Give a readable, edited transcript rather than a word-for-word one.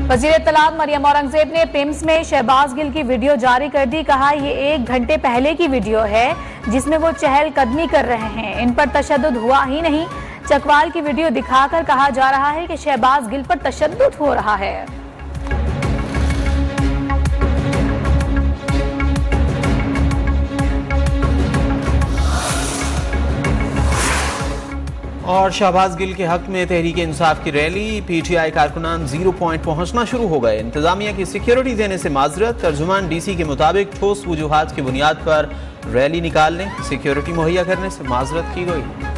वज़ीर इत्तलात मरियम औरंगजेब ने पिम्स में शहबाज गिल की वीडियो जारी कर दी। कहा ये 1 घंटे पहले की वीडियो है जिसमें वो चहलकदमी कर रहे हैं, इन पर तशद्दुद हुआ ही नहीं। चकवाल की वीडियो दिखाकर कहा जा रहा है कि शहबाज गिल पर तशद्दुद हो रहा है। और शहबाज गिल के हक में तहरीक इंसाफ की रैली, पीटीआई कारकुनान 0 पॉइंट पहुंचना शुरू हो गए। इंतजामिया की सिक्योरिटी देने से माजरत, तर्जुमान डीसी के मुताबिक ठोस वजूहात की बुनियाद पर रैली निकालने, सिक्योरिटी मुहैया करने से माजरत की गई।